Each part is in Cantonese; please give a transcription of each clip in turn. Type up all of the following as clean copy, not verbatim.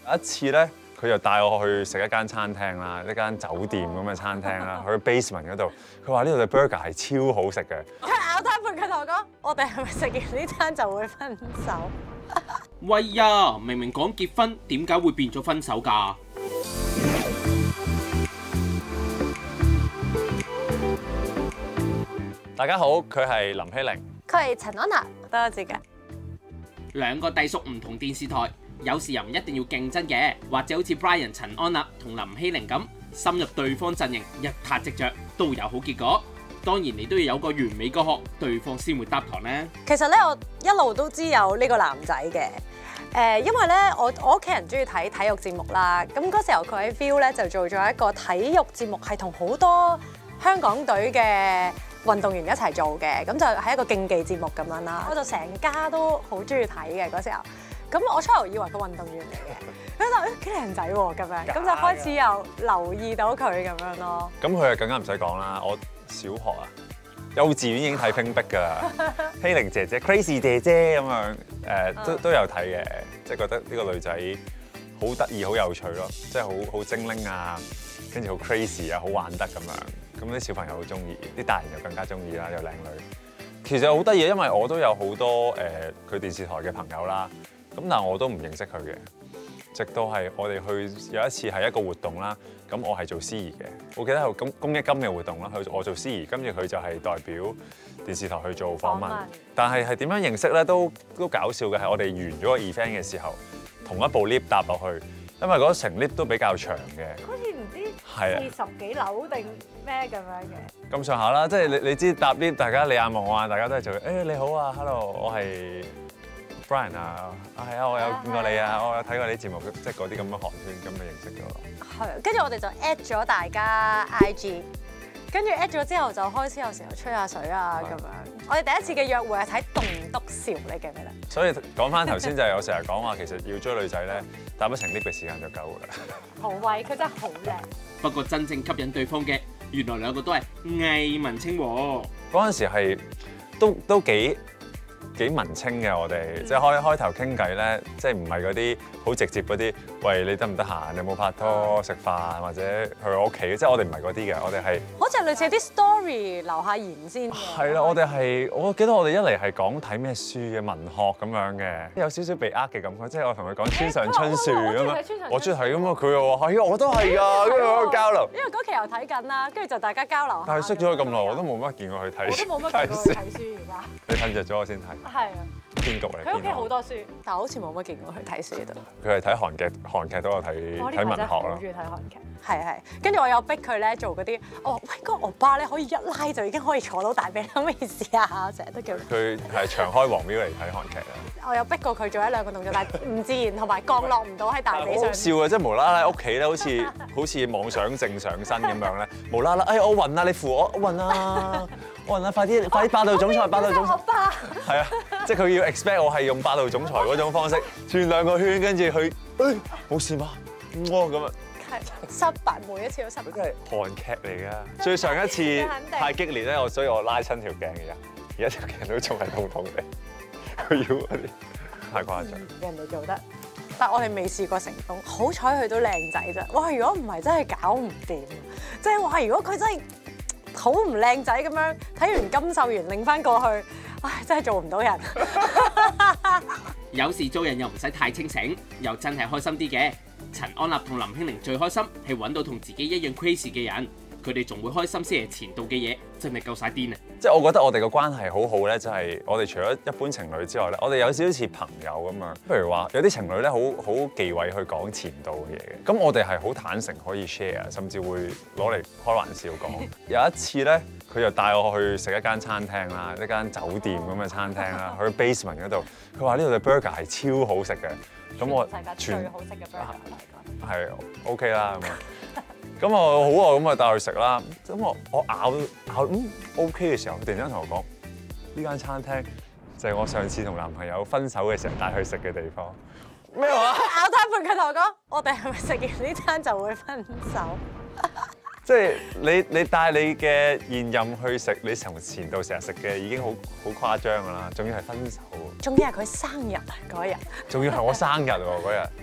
有一次咧，佢就帶我去食一間餐廳啦，一間酒店咁嘅餐廳啦，去 basement 嗰度。佢話呢度嘅 burger 係超好食嘅。 佢咬低半，佢同我講：我哋係咪食完呢餐就會分手？ 喂呀，明明講結婚，點解會變咗分手㗎？ 大家好，佢係林希玲， 佢係陳安娜，多謝嘅。 兩個隸屬唔同電視台，有時又唔一定要競爭嘅，或者好似 Brian 陳安娜同林希玲咁，深入對方陣營，一撻即着，都有好結果。當然你都要有個完美個殼，對方先會搭堂呢。 其實咧，我一路都知有呢個男仔嘅，因為咧我屋企人中意睇體育節目啦，咁嗰時候佢喺 Viu 咧就做咗一個體育節目，係同好多香港隊嘅運動員一齊做嘅，咁就係一個競技節目咁樣啦。我就成家都好中意睇嘅嗰時候，咁我初頭以為佢運動員嚟嘅，咁就幾靚仔喎咁樣，咁就開始又留意到佢咁樣咯。 咁佢就更加唔使講啦。我小學啊，幼稚園已經睇冰壁㗎啦，希玲姐姐、Crazy 姐姐咁樣都有睇嘅，即係覺得呢個女仔好得意、好有趣咯，即係好精靈啊，跟住好 crazy 啊，好玩得咁樣。咁啲小朋友好中意，啲大人又更加中意啦，又靚女。其實好得意，因為我都有好多佢電視台嘅朋友啦，咁但係我都唔認識佢嘅。直到係我哋去有一次係一個活動啦，咁我係做司儀嘅，我記得係公益金嘅活動啦，我做司儀，跟住佢就係代表電視台去做訪問。但係點樣認識咧？都搞笑嘅係我哋完咗個 event 嘅時候，同一部 lift 搭落去，因為嗰程 lift 都比較長嘅， 好似唔知40幾樓定咩咁樣嘅。 咁上下啦，即係你知搭 lift，大家你眼望我眼，大家都係做你好啊 ，hello， 我係 Brian 啊，係啊，我有見過你啊，我有睇過你啲節目，即係嗰啲咁嘅寒暄咁嘅認識咗。係， 跟住我哋就 at 咗大家 IG， 跟住 at 咗之後就開始有時候吹下水啊咁樣。我哋第一次嘅約會係睇棟篤笑，你記唔記得？ 所以講翻頭先就係我成日講話，其實要追女仔咧，搭一程 lift 嘅時間就夠㗎啦。 好威，佢真係好靚。 不過真正吸引對方嘅，原來兩個都係偽文青喎。 嗰陣時係都幾文青嘅，我哋即係開頭傾偈咧，即係唔係嗰啲好直接嗰啲，喂，你得唔得閒？你有冇拍拖食飯或者去我屋企？即係我哋唔係嗰啲嘅，我哋係好似類似啲 story 留下言先。 係啦，我記得我哋一嚟係講睇咩書嘅文學咁樣嘅，有少少被呃嘅感覺，即係我同佢講村上春樹咁樣，我中意睇咁啊，佢又話係我都係㗎，跟住我交流。 因為嗰期又睇緊啦，跟住就大家交流。 但係識咗佢咁耐，我都冇乜見過佢睇書。 我都冇乜見過佢睇書而家。 你瞓着咗我先睇。係啊。編劇嚟。 佢屋企好多書，但係好似冇乜見過佢睇書度。 佢係睇韓劇都有睇文學咯。 我中意睇韓劇。係。跟住我有逼佢咧做嗰啲，我話喂，嗰個歐巴咧可以一拉就已經可以坐到大髀啦，咩意思啊？成日都叫佢係長開黃標嚟睇韓劇啊！ 我有逼過佢做一兩個動作，但係唔自然，同埋降落唔到喺大髀上。 好笑啊！即係無啦啦喺屋企咧，好似妄想症上身咁樣咧，無啦啦，我暈啊！你扶我暈啊！我暈啊！快啲霸道總裁，霸道總裁！係啊，即係佢要 expect 我係用霸道總裁嗰種方式轉兩個圈，跟住佢冇事嘛？咁啊！ 失敗，每一次都失敗。 真係韓劇嚟㗎。最上一次太激烈咧，所以我拉親條頸嘅，而家條頸都仲係痛痛嘅。佢要嗰啲太誇張。 人哋做得，但係我哋未試過成功。好彩佢都靚仔啫。哇！如果唔係真係搞唔掂。即係話，如果佢真係好唔靚仔咁樣，睇完金秀賢擰翻過去，唉，真係做唔到人。 有時做人又唔使太清醒，又真係開心啲嘅。陳安娜同林希玲最開心係揾到同自己一樣 crazy 嘅人，佢哋仲會開心先係前度嘅嘢，真係夠晒癲啊！ 即係我覺得我哋嘅關係好好咧，就係我哋除咗一般情侶之外咧，我哋有少少似朋友咁樣。譬如話有啲情侶咧，好忌諱去講前度嘅嘢嘅，咁我哋係好坦誠可以 share， 甚至會攞嚟開玩笑講。有一次咧，佢就帶我去食一間餐廳啦，一間酒店咁嘅餐廳啦，去 basement 嗰度。佢話呢度嘅 burger 係超好食嘅。咁我世界最好食嘅 burger 係 OK 啦咁啊，咁我好啊，咁啊帶佢食啦。咁我咬OK 嘅時候，佢突然間同我講：呢間餐廳就係我上次同男朋友分手嘅時候帶佢食嘅地方。咩話？ 咬低半，佢同我講：我哋係咪食完呢餐就會分手？ 即係你帶你嘅現任去食你從前度成日食嘅已經好誇張㗎啦，仲要係分手， 仲要係佢生日嗰日， 仲要係我生日喎嗰日，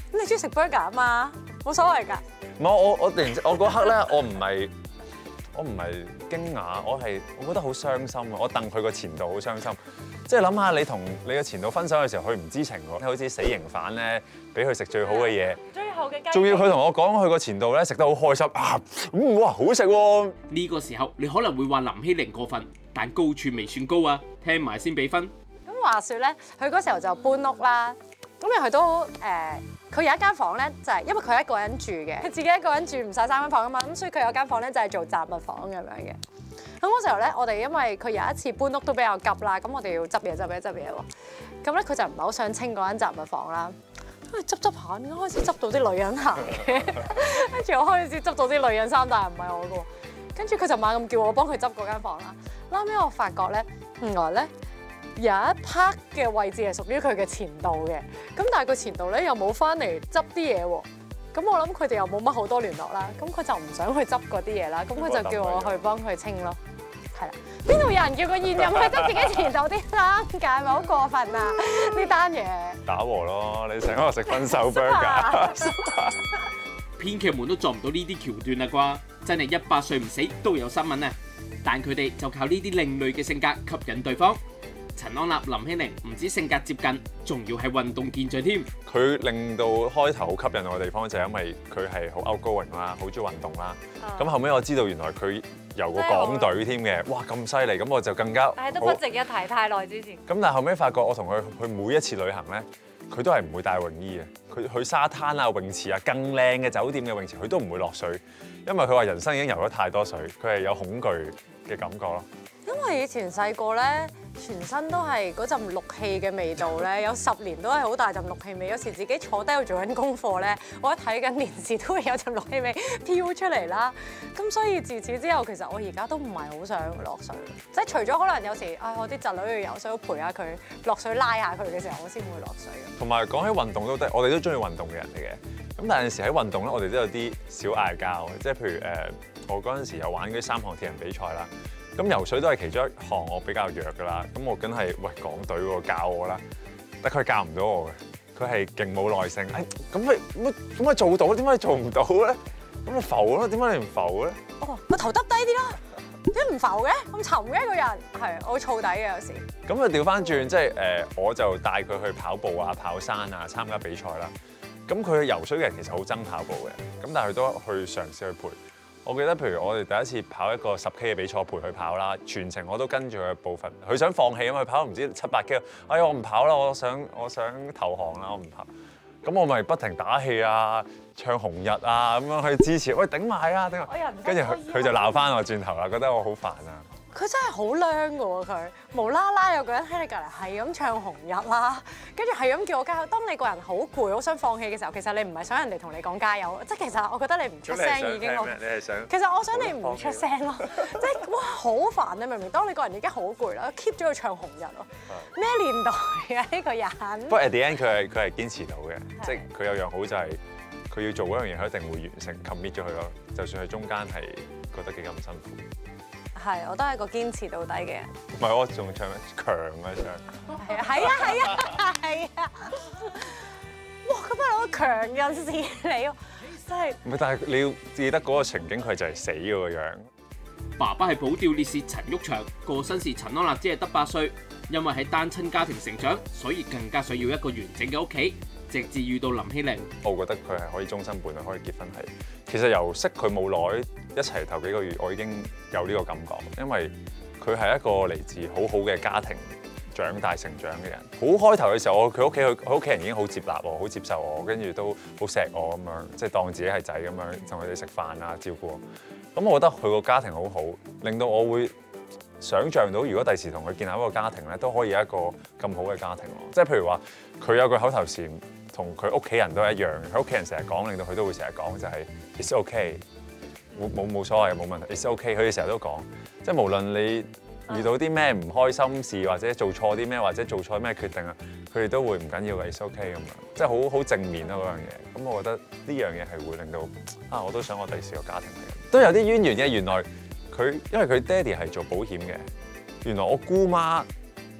咁你中意食 burger 啊嘛，冇所謂㗎。 唔係我突然我嗰刻咧，我唔係驚訝，我覺得好傷心啊！我戥佢個前度好傷心。即係諗下你同你嘅前度分手嘅時候，佢唔知情喎，好似死刑犯咧，俾佢食最好嘅嘢， 最後嘅雞， 仲要佢同我講佢個前度咧食得好開心啊！哇，好食喎！ 呢個時候你可能會話林希玲過分，但高處未算高啊！聽埋先俾分。 咁話說咧，佢嗰時候就搬屋啦。咁因為佢都佢有一間房咧，就係因為佢一個人住嘅，佢自己一個人住唔晒3間房啊嘛，咁所以佢有間房咧就係做雜物房咁樣嘅。咁嗰時候咧，我哋因為佢有一次搬屋都比較急啦，咁我哋要執嘢喎。咁咧佢就唔係好想清嗰間雜物房啦。跟住執下，點解開始執到啲女人鞋嘅？跟住我開始執到啲女人衫，但係唔係我嘅喎。跟住佢就猛咁叫我幫佢執嗰間房啦。後尾我發覺咧，原來咧有一 part 嘅位置係屬於佢嘅前度嘅，咁但係佢前度咧又冇翻嚟執啲嘢喎。咁我諗佢哋又冇乜好多聯絡啦，咁佢就唔想去執嗰啲嘢啦，咁佢就叫我去幫佢清咯。係啦，邊度有人叫個現任去執自己前度啲衫㗎？係咪好過分啊？呢單嘢打和咯，你成日食分手 burger。 編劇們都做唔到呢啲橋段啦啩，真係100歲唔死都有新聞啊！但佢哋就靠呢啲另類嘅性格吸引對方。陳安娜、林希玲唔止性格接近，仲要係運動健將添。 佢令到開頭好吸引我嘅地方就係因為佢係好 outgoing 啦，好中意運動啦。咁後尾我知道原來佢由個港隊添嘅，哇咁犀利，咁我就更加但係都不值一提，太耐之前。 咁但係後尾發覺我同佢去每一次旅行咧，佢都係唔會帶泳衣嘅。佢去沙灘啊、泳池啊、更靚嘅酒店嘅泳池，佢都唔會落水，因為佢話人生已經游咗太多水，佢係有恐懼嘅感覺咯。 因為以前細個咧，全身都係嗰陣氯氣嘅味道咧，有10年都係好大陣氯氣味。有時自己坐低喺度做緊功課咧，我一睇緊電視都會有陣氯氣味飄出嚟啦。咁所以自此之後，其實我而家都唔係好想落水，即係除咗可能有時我啲侄女要游水，陪下佢落水拉下佢嘅時候，我先會落水。 同埋講起運動都得，我哋都中意運動嘅人嚟嘅。咁但係有時喺運動咧，我哋都有啲小嗌交嘅，即係譬如我嗰陣時有玩嗰啲3項鐵人比賽啦。咁游水都係其中一項我比較弱㗎啦，咁我梗係港隊喎教我啦，但佢教唔到我嘅，佢係勁冇耐性。咁咪做到，點解你做唔到咧？咁咪浮咯，點解你唔浮咧？ 個頭耷低啲啦，點解唔浮嘅？咁沉嘅一個人，係我會燥底嘅有時。 咁啊調翻轉，即係我就帶佢去跑步啊、跑山啊、參加比賽啦。咁佢游水嘅人其實好憎跑步嘅，咁但係佢都去嘗試去陪。我記得，譬如我哋第一次跑一個10K 嘅比賽，陪佢跑啦，全程我都跟住佢嘅步伐。佢想放棄，因為佢跑唔知7-8K，哎呀我唔跑啦，我想投降啦，我唔跑。咁我咪不停打氣啊，唱紅日啊咁樣去支持，喂頂埋啊頂埋！跟住佢就鬧翻我轉頭啦，覺得我好煩啊。 佢真係好靚㗎喎，佢無啦啦有個人喺你隔離係咁唱紅日啦，跟住係咁叫我加油。當你個人好攰、好想放棄嘅時候，其實你唔係想人哋同你講加油，即係其實我覺得你唔出聲已經好。 你係想？ 其實我想你唔出聲咯，即係哇好煩，你明唔明？當你個人已經好攰啦，keep 咗佢唱紅日咯，咩年代啊呢個人？ 不過 at the end 佢係堅持到嘅，即係佢有樣好就係佢要做嗰樣嘢，佢一定會完成 commit 咗佢咯，就算係中間係覺得幾咁辛苦。 係，我都係個堅持到底嘅人。 唔係我仲唱強啊唱。 係啊！哇！咁不如我強人士你喎，真係。 唔係，但係你要記得嗰個情景，佢就係死嗰個樣。 爸爸係保釣烈士陳毓祥，過身時陳安娜只係得8歲，因為喺單親家庭成長，所以更加需要一個完整嘅屋企。直至遇到林希玲， 我覺得佢係可以終身伴侶，可以結婚係。其實由識佢冇耐，一齊頭幾個月，我已經有呢個感覺，因為佢係一個嚟自好好嘅家庭長大成長嘅人。好開頭嘅時候，佢屋企人已經好接納我，好接受我，跟住都好錫我咁樣，即係當自己係仔咁樣，同佢哋食飯啊，照顧我。咁我覺得佢個家庭好好，令到我會想像到，如果第時同佢建立一個家庭咧，都可以有一個咁好嘅家庭咯。即係譬如話，佢有句口頭禪，同佢屋企人都係一樣。佢屋企人成日講，令到佢都會成日講，就係 It's okay，冇所謂，冇問題。It's okay，佢哋成日都講，即係無論你遇到啲咩唔開心事，或者做錯啲咩，或者做錯咩決定啊，佢哋都會唔緊要嘅 It's okay 咁樣，即係好正面咯嗰樣嘢。咁我覺得呢樣嘢係會令到我都想我第時個家庭係咁，都有啲淵源嘅。原來因為佢爹哋係做保險嘅，原來我姑媽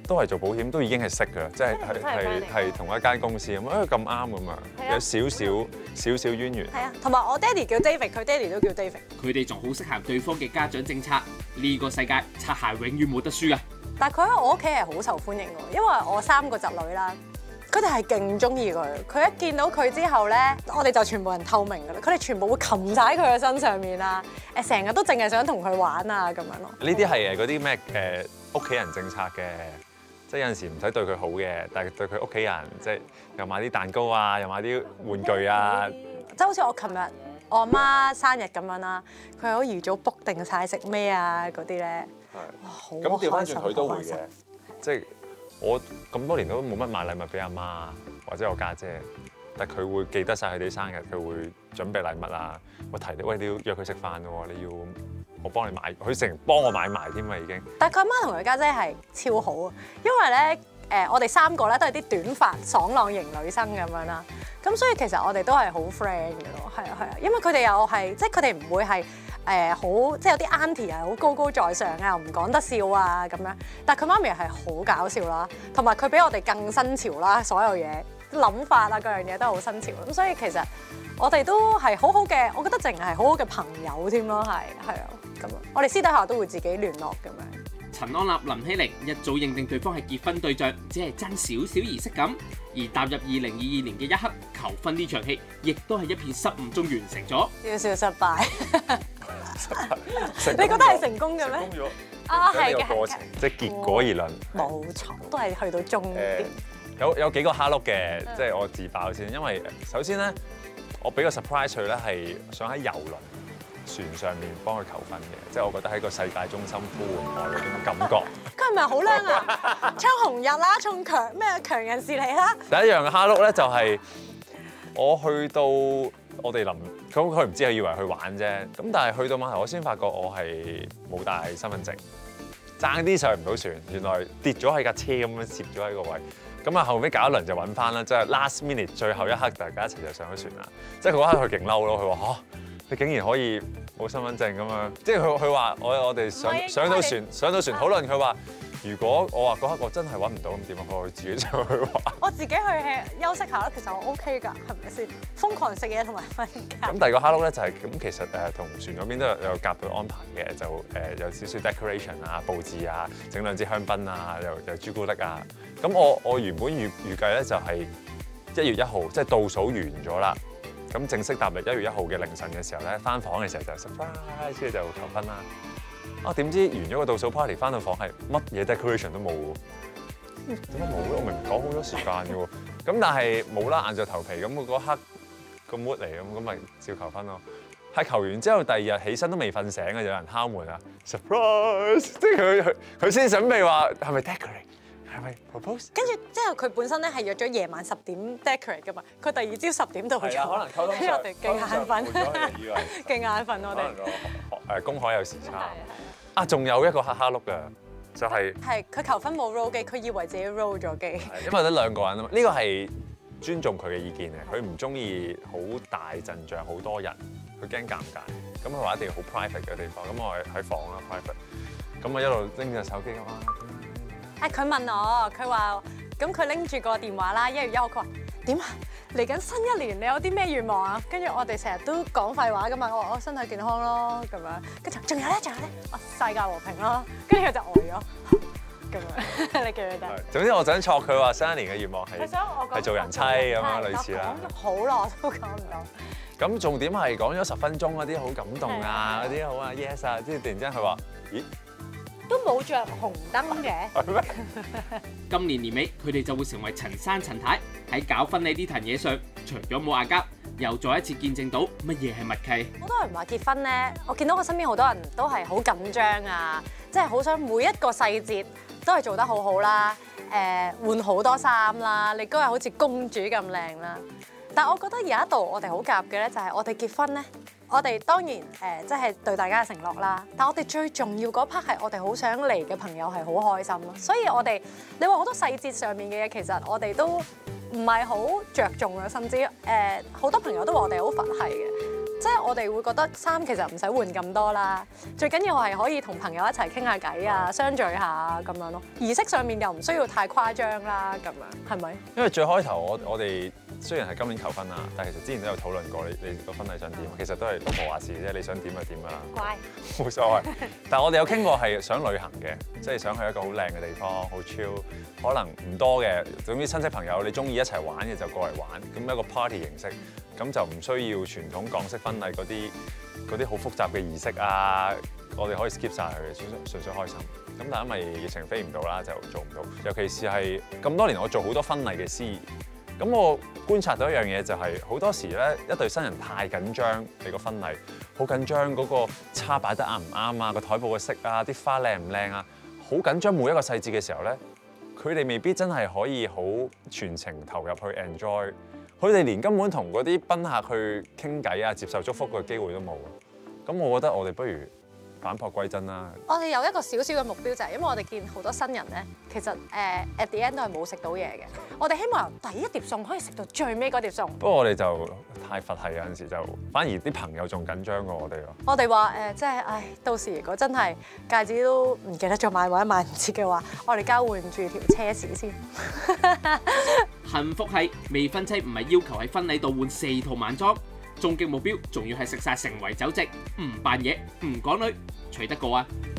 都係做保險，都已經係識㗎，即係係同一間公司咁，咁啱咁樣，有少少淵源。 係啊，同埋我爹哋叫 David， 佢爹哋都叫 David。 佢哋仲好識行對方嘅家長政策，呢個世界擦鞋永遠冇得輸啊！ 但係佢喺我屋企係好受歡迎㗎，因為我3個侄女啦。佢哋係勁中意佢，佢一見到佢之後咧，我哋就全部人透明㗎啦。佢哋全部會擒晒喺佢嘅身上面啦，成日都淨係想同佢玩啊咁樣咯。 呢啲係嗰啲咩屋企人政策嘅，即係有陣時唔使對佢好嘅，但係對佢屋企人，即係又買啲蛋糕啊，又買啲玩具啊。 即係好似我琴日我阿媽生日咁樣啦，佢好預早 book 定晒食咩啊嗰啲咧，哇好開心。 咁調翻轉佢都會嘅，即係。我咁多年都冇乜買禮物俾阿媽或者我家姐，但係佢會記得晒佢哋生日，佢會準備禮物啊。我提你，喂，你要約佢食飯咯，你要我幫你買，佢成日幫我買埋添啊已經。但係佢阿媽同佢家姐係超好啊，因為咧我哋3個咧都係啲短髮爽朗型女生咁樣啦，咁所以其實我哋都係好 friend 嘅咯，係啊，因為佢哋又係即係佢哋唔會係。好即係有啲 auntie 係好高高在上啊，又唔講得笑啊咁樣。但係佢媽咪係好搞笑啦，同埋佢比我哋更新潮啦，所有嘢諗法啊各樣嘢都係好新潮。咁所以其實我哋都係好好嘅，我覺得淨係好好嘅朋友添咯，係啊咁啊。我哋私底下都會自己聯絡咁樣。 陳安立、林希玲一早認定對方係結婚對象，只係爭少少儀式感。而踏入2022年嘅一刻，求婚呢場戲亦都係一片失誤中完成咗。 少少失敗。你覺得係成功嘅咩？ 成功咗啊，係嘅， 過程即係結果而論。 冇錯，都係去到終點。 有幾個蝦碌嘅，即係我自爆先，因為首先咧，我俾個 surprise 佢咧係想喺郵輪船上面幫佢求婚嘅，即係我覺得喺個世界中心呼喚我嗰種感覺。 佢係咪好靚啊？唱紅日啦，唱強人士嚟啦。 第一樣嘅蝦碌咧就係我去到我哋佢唔知佢以為去玩啫，咁但係去到碼頭我先發覺我係冇帶身份證，爭啲上唔到船，原來跌咗喺架車咁樣攝咗喺個位。咁啊後尾搞一輪就揾翻啦，即係 last minute 最後一刻大家一齊就上咗船啦。即係佢嗰刻佢勁嬲咯，佢話嚇你竟然可以冇身份證咁樣，即係佢話我哋上到船討論，佢話如果我話嗰刻我真係揾唔到咁點啊？我自己上去玩。我自己去休息下啦，其實我 OK 㗎，係咪先？瘋狂食嘢同埋瞓覺。咁第二個蝦碌咧就係咁，其實同船嗰邊都有夾到安排嘅，就有少少 decoration 啊、佈置啊、整2支香檳啊、又朱古力啊。咁我原本預計咧就係1月1號，即係倒數完咗啦。咁正式踏入1月1號嘅凌晨嘅時候咧，翻房嘅時候就 surprise，跟住就求婚啦。啊點知完咗個倒數 party 翻到房係乜嘢 decoration 都冇喎？點解冇咧？我明明講好多時間嘅喎。咁但係冇啦，硬著頭皮咁嗰刻個 mood 嚟咁咪照求婚咯。係求完之後第2日起身都未瞓醒嘅，有人敲門啊 surprise！ 即係佢先準備話係咪 decorate？係咪 propose？ 跟住之後佢本身咧係約咗夜晚10點 decorate 噶嘛，佢第2朝10點到咗，可能溝通上我哋勁眼瞓，勁眼瞓我哋。公海有時差。啊，仲有一個蝦碌㗎，就係佢求婚冇 roll 機，佢以為自己 roll 咗機。因為得2個人啊嘛，呢個係尊重佢嘅意見嘅，佢唔中意好大陣仗，好多人，佢驚尷尬。咁佢話一定要好 private 嘅地方，咁我喺房啦 private， 咁我一路拎隻手機咁啊。佢問我，佢話咁佢拎住個電話啦，1月1號，佢話點啊？嚟緊新一年你有啲咩願望啊？跟住我哋成日都講廢話噶嘛，我身體健康咯咁樣，跟住仲有咧，我世界和平咯，跟住佢就呆咗咁樣，你記唔記得？總之我想錯佢話新一年嘅願望係做人妻咁樣類似啦。好耐都講唔到。咁重點係講咗10分鐘嗰啲好感動啊，嗰啲好啊 yes 啊，即係突然之間佢話咦？都冇着紅燈嘅。 今年年尾，佢哋就會成為陳生陳太。喺搞婚禮呢壇嘢上，除咗冇嗌交，又再一次見證到乜嘢係默契。好多人話結婚咧，我見到我身邊好多人都係好緊張啊，即係好想每一個細節都係做得好好啦，換好多衫啦，你都係好似公主咁靚啦。但係我覺得有一度我哋好夾嘅咧，就係我哋結婚咧。我哋當然即係對大家嘅承諾啦，但我哋最重要嗰 part 係我哋好想嚟嘅朋友係好開心咯，所以我哋你話好多細節上面嘅嘢，其實我哋都唔係好着重啊，甚至好多朋友都話我哋好佛系嘅， 即係我哋會覺得衫其實唔使換咁多啦，最緊要係可以同朋友一齊傾下偈啊，相聚下咁樣咯。儀式上面又唔需要太誇張啦，咁樣係咪？ 因為最開頭我哋雖然係今年求婚啦，但係其實之前都有討論過你個婚禮想點，其實都係老婆話事啫，你想點就點㗎啦， 乖， 冇所謂。但係我哋有傾過係想旅行嘅，即係想去一個好靚嘅地方，好 chill，可能唔多嘅，總之親戚朋友你中意一齊玩嘅就過嚟玩，咁一個 party 形式，咁就唔需要傳統港式婚禮嗰啲好複雜嘅儀式啊，我哋可以 skip 晒佢嘅，純粹開心。咁但係因為疫情飛唔到啦，就做唔到。尤其是係咁多年，我做好多婚禮嘅司儀，咁我觀察到一樣嘢就係、好多時咧，一對新人太緊張你個婚禮，好緊張嗰個叉擺得啱唔啱啊，個台布嘅色啊，啲花靚唔靚啊，好緊張每一個細節嘅時候咧，佢哋未必真係可以好全程投入去 enjoy， 佢哋連根本同嗰啲賓客去傾偈啊、接受祝福嘅機會都冇。咁我覺得我哋不如返璞歸真啦。 我哋有一個少少嘅目標就係，因為我哋見好多新人咧，其實at the end 都係冇食到嘢嘅。我哋希望由第一碟餸可以食到最尾嗰碟餸。 不過我哋就太佛系，有陣時就反而啲朋友仲緊張過我哋咯。 我哋話即係到時如果真係戒指都唔記得咗買或者買唔切嘅話，我哋交換住條車匙先。 幸福係未婚妻唔係要求喺婚禮度換4套晚裝，終極目標仲要係食晒成圍酒席，唔扮嘢，唔港女，取得過啊！